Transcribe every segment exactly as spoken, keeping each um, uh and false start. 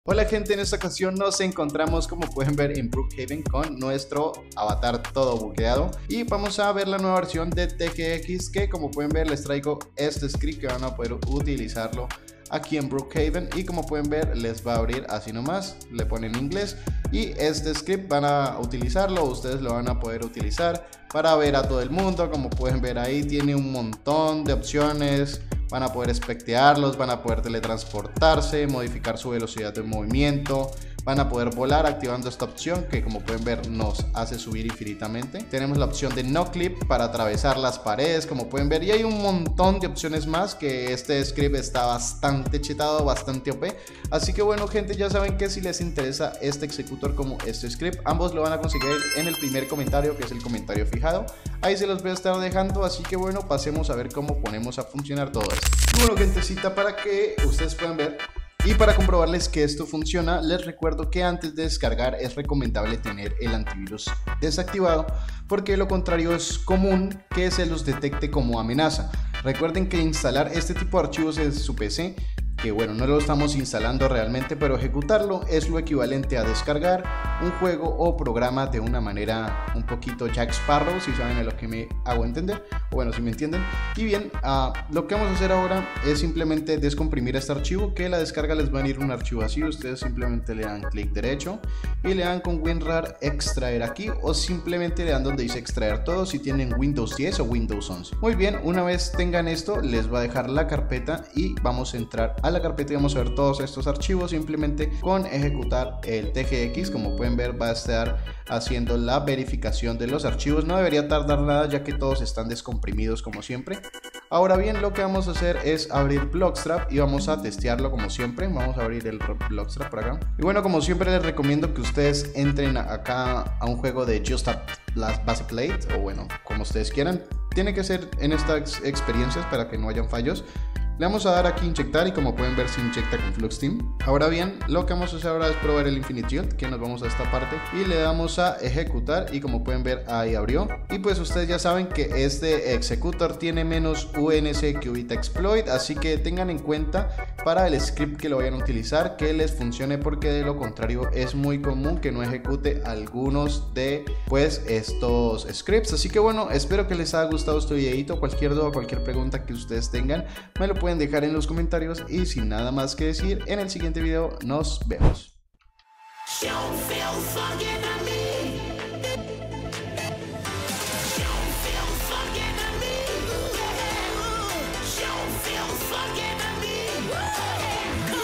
Hola gente, en esta ocasión nos encontramos, como pueden ver, en Brookhaven con nuestro avatar todo bugueado y vamos a ver la nueva versión de T G X, que como pueden ver les traigo este script que van a poder utilizarlo aquí en Brookhaven, y como pueden ver les va a abrir así nomás, le ponen inglés y este script van a utilizarlo, ustedes lo van a poder utilizar para ver a todo el mundo. Como pueden ver ahí tiene un montón de opciones, van a poder espectearlos, van a poder teletransportarse, modificar su velocidad de movimiento, van a poder volar activando esta opción que como pueden ver nos hace subir infinitamente. Tenemos la opción de no clip para atravesar las paredes, como pueden ver, y hay un montón de opciones más, que este script está bastante chetado, bastante O P. Así que bueno gente, ya saben que si les interesa este executor como este script, ambos lo van a conseguir en el primer comentario, que es el comentario fijado. Ahí se los voy a estar dejando, así que bueno, pasemos a ver cómo ponemos a funcionar todo esto. Y bueno gentecita, para que ustedes puedan ver y para comprobarles que esto funciona, les recuerdo que antes de descargar es recomendable tener el antivirus desactivado, porque lo contrario es común que se los detecte como amenaza. Recuerden que instalar este tipo de archivos en su P C, que bueno, no lo estamos instalando realmente, pero ejecutarlo es lo equivalente a descargar un juego o programa de una manera un poquito Jack Sparrow, si saben a lo que me hago entender, o bueno, si me entienden. Y bien, uh, lo que vamos a hacer ahora es simplemente descomprimir este archivo, que la descarga les va a venir un archivo así. Ustedes simplemente le dan clic derecho y le dan con WinRAR extraer aquí, o simplemente le dan donde dice extraer todo si tienen Windows diez o Windows once. Muy bien, una vez tengan esto les va a dejar la carpeta y vamos a entrar a la carpeta y vamos a ver todos estos archivos. Simplemente con ejecutar el T G X, como pueden ver, va a estar haciendo la verificación de los archivos. No debería tardar nada, ya que todos están descomprimidos como siempre. Ahora bien, lo que vamos a hacer es abrir Blockstrap y vamos a testearlo como siempre. Vamos a abrir el Blockstrap por acá. Y bueno, como siempre les recomiendo que ustedes entren acá a un juego de Just a Base Plate, o bueno, como ustedes quieran. Tiene que ser en estas experiencias para que no hayan fallos. Le vamos a dar aquí inyectar y como pueden ver se inyecta con FluxTeam. Ahora bien, lo que vamos a hacer ahora es probar el Infinite Yield, que nos vamos a esta parte y le damos a ejecutar y como pueden ver ahí abrió. Y pues ustedes ya saben que este executor tiene menos U N C que Uvita-Exploit, así que tengan en cuenta para el script que lo vayan a utilizar que les funcione, porque de lo contrario es muy común que no ejecute algunos de pues estos scripts. Así que bueno, espero que les haya gustado este videito. Cualquier duda, cualquier pregunta que ustedes tengan me lo pueden dejar en los comentarios, y sin nada más que decir, en el siguiente video nos vemos.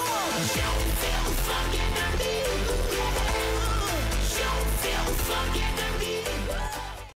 Fucking